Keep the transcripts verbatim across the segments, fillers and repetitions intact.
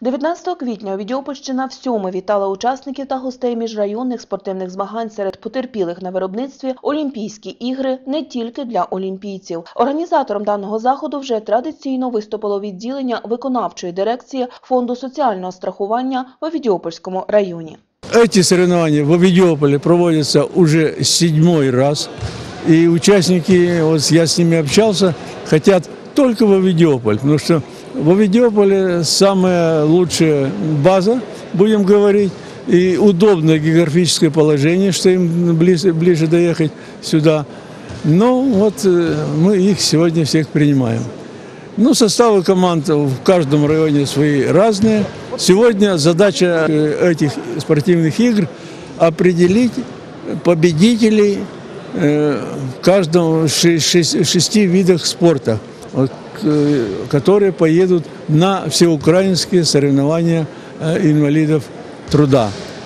дев'ятнадцятого квітня Овідіопольщина всьоме вітала учасників та гостей міжрайонних спортивних змагань серед потерпілих на виробництві Олімпійські ігри не тільки для олімпійців. Організатором даного заходу вже традиційно виступило відділення виконавчої дирекції Фонду соціального страхування в Овідіопольському районі. Эти соревнования в Овидиополе проводятся уже седьмой раз. И участники, вот я с ними общался, хотят только в Овидиополь, потому что в Овидиополе самая лучшая база, будем говорить, и удобное географическое положение, что им ближе, ближе доехать сюда. Ну вот мы их сегодня всех принимаем. Ну, составы команд в каждом районе свои разные. Сегодня задача этих спортивных игр определить победителей в каждом шести видах спорта, которые поедут на всеукраинские соревнования инвалидов труда.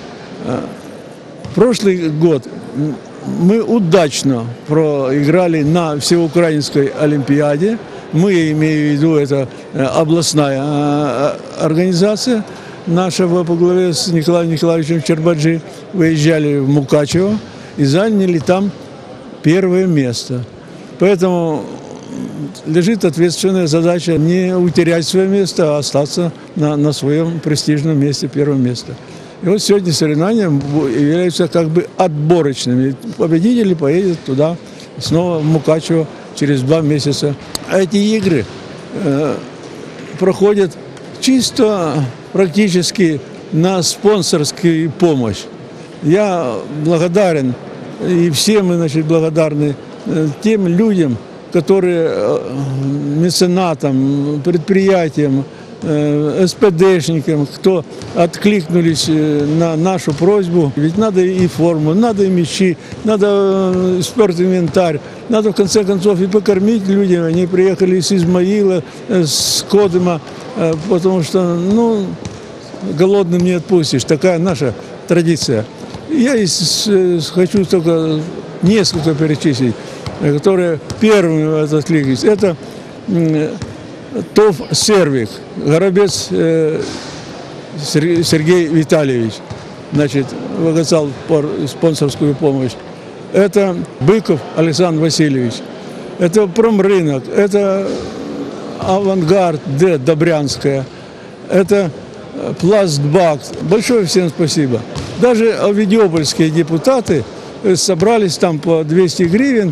Прошлый год мы удачно проиграли на всеукраинской олимпиаде. Мы, имею в виду, это областная организация наша во главе с Николаем Николаевичем Чербаджи, выезжали в Мукачево и заняли там первое место. Поэтому лежит ответственная задача не утерять свое место, а остаться на, на своем престижном месте, первое место. И вот сегодня соревнования являются как бы отборочными. Победители поедут туда, снова в Мукачево через два месяца. Эти игры э, проходят чисто практически на спонсорскую помощь. Я благодарен, и все мы, значит, благодарны тем людям, которые меценатам, предприятиям, эс пэ дэшникам, кто откликнулись на нашу просьбу. Ведь надо и форму, надо и мячи, надо спортинвентарь, надо в конце концов и покормить людей. Они приехали с Измаила, с Кодыма, потому что, ну, голодным не отпустишь. Такая наша традиция. Я хочу только несколько перечислить, которые первыми откликнулись. Это ТОВ «Сервик», Горобец Сергей Витальевич, значит, оказал спонсорскую помощь. Это Быков Александр Васильевич, это Промрынок, это Авангард Д. Добрянская, это Пластбак. Большое всем спасибо. Даже овидиопольские депутаты собрались там по двести гривен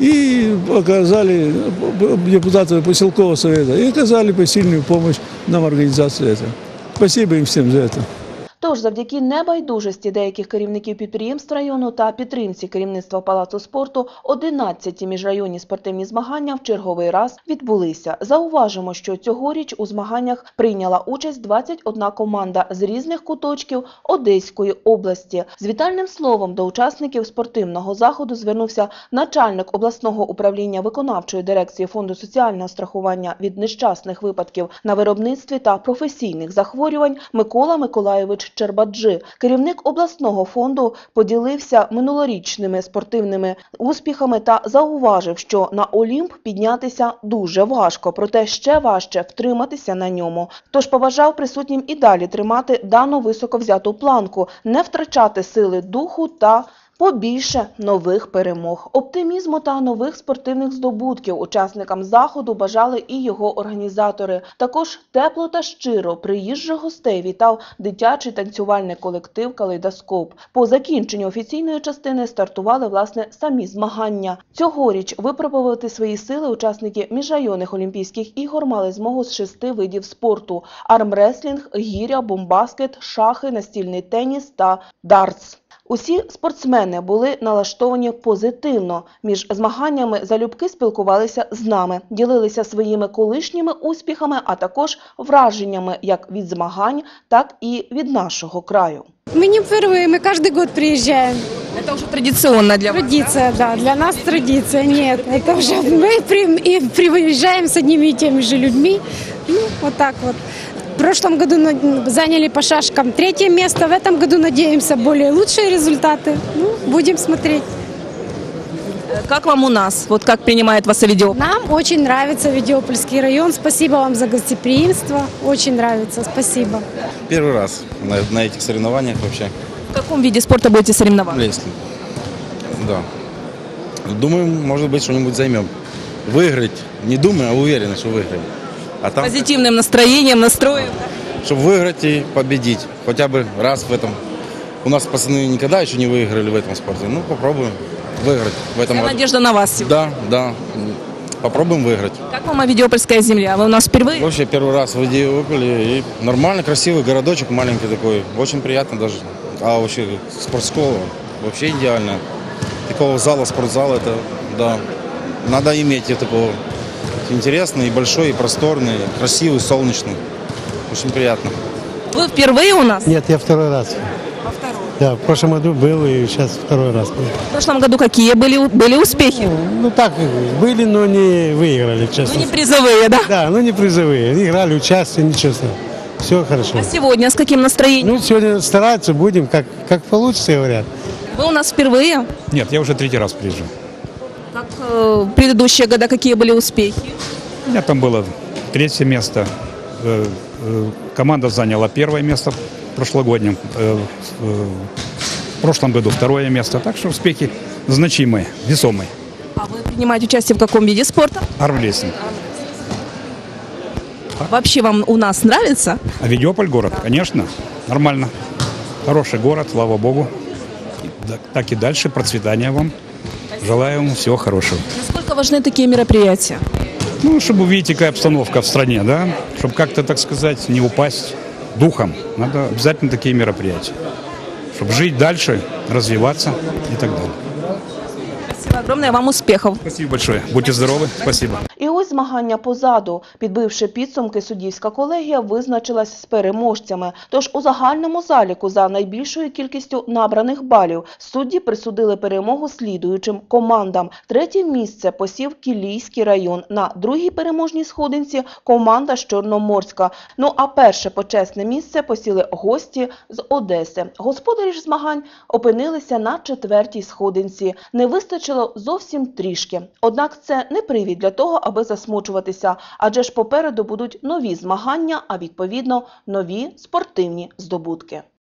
и оказали, депутаты поселкового совета, и оказали посильную помощь нам организации этого. Спасибо им всем за это. Тож, завдяки небайдужості деяких керівників підприємств району та підтримці керівництва Палацу спорту, одинадцяті міжрайонні спортивні змагання в черговий раз відбулися. Зауважимо, що цьогоріч у змаганнях прийняла участь двадцять одна команда з різних куточків Одеської області. З вітальним словом до учасників спортивного заходу звернувся начальник обласного управління виконавчої дирекції Фонду соціального страхування від нещасних випадків на виробництві та професійних захворювань Микола Миколайович Чербаджи. Керівник обласного фонду поділився минулорічними спортивними успіхами та зауважив, що на Олімп піднятися дуже важко, проте ще важче втриматися на ньому. Тож побажав присутнім і далі тримати дану високо взяту планку, не втрачати сили духу та побільше нових перемог. Оптимізму та нових спортивних здобутків учасникам заходу бажали і його організатори. Також тепло та щиро приїжджих гостей вітав дитячий танцювальний колектив «Калейдоскоп». По закінченню офіційної частини стартували, власне, самі змагання. Цьогоріч випробувати свої сили учасники міжрайонних Олімпійських ігор мали змогу з шести видів спорту – армреслінг, гіря, бомбаскет, шахи, настільний теніс та дартс. Усі спортсмени були налаштовані позитивно. Між змаганнями залюбки спілкувалися з нами, ділилися своїми колишніми успіхами, а також враженнями як від змагань, так і від нашого краю. Мы не впервые, мы каждый год приезжаем. Это уже традиционно для вас? Традиция, да, для нас традиция. Нет, это уже мы при, и приезжаем с одними и теми же людьми. Ну, вот так вот. В прошлом году заняли по шашкам третье место, в этом году надеемся более лучшие результаты. Ну, будем смотреть. Как вам у нас? Вот как принимает вас Авидиополь? Нам очень нравится Авидиопольский район. Спасибо вам за гостеприимство. Очень нравится. Спасибо. Первый раз на, на этих соревнованиях вообще. В каком виде спорта будете соревноваться? Лесли. Да. Думаем, может быть, что-нибудь займем. Выиграть. Не думаю, а уверены, что выиграем. А там, Позитивным настроением, настроем. чтобы выиграть и победить. Хотя бы раз в этом. У нас пацаны никогда еще не выиграли в этом спорте. Ну, попробуем выиграть в этом Вся году. надежда на вас сегодня. Да, да. Попробуем выиграть. Как вам Авидиопольская земля? Вы у нас впервые? Вообще первый раз в Авидиополе. И нормально, красивый городочек маленький такой. Очень приятно даже. А вообще спортшкола вообще идеально. Такого зала, спортзала, это, да, надо иметь и такого. Интересный, и большой, и просторный, и красивый, солнечный. Очень приятно. Вы впервые у нас? Нет, я второй раз. Во втором. Да, в прошлом году был и сейчас второй раз. В прошлом году какие были, были успехи? Ну так, были, но не выиграли, Ну, честно. не призовые, да? Да, ну не призовые. Играли, участвовали, ничего. Все хорошо. А сегодня с каким настроением? Ну, сегодня стараться будем, как, как получится, говорят. Вы у нас впервые? Нет, я уже третий раз приезжаю. Как э, в предыдущие года, какие были успехи? У меня там было третье место. Э, э, Команда заняла первое место в прошлогоднем. э, э, В прошлом году второе место. Так что успехи значимые, весомые. А вы принимаете участие в каком виде спорта? Армлесинг. Вообще вам у нас нравится? Авидиополь город, конечно, нормально. Хороший город, слава богу. И да- Так и дальше, процветания вам. Желаю вам всего хорошего. Насколько важны такие мероприятия? Ну, чтобы увидеть, какая обстановка в стране, да? Чтобы как-то, так сказать, не упасть духом. Надо обязательно такие мероприятия. Чтобы жить дальше, развиваться и так далее. Спасибо огромное, вам успехов. Спасибо большое. Будьте здоровы. Спасибо. І ось змагання позаду. Підбивши підсумки, суддівська колегія визначилась з переможцями. Тож у загальному заліку за найбільшою кількістю набраних балів судді присудили перемогу слідуючим командам. Третє місце посів Кілійський район. На другій переможній сходинці команда з Чорноморська. Ну а перше почесне місце посіли гості з Одеси. Господарі ж змагань опинилися на четвертій сходинці. Не вистачило зовсім трішки. Однак це не привід для того, аби засмучуватися, адже ж попереду будуть нові змагання, а відповідно нові спортивні здобутки.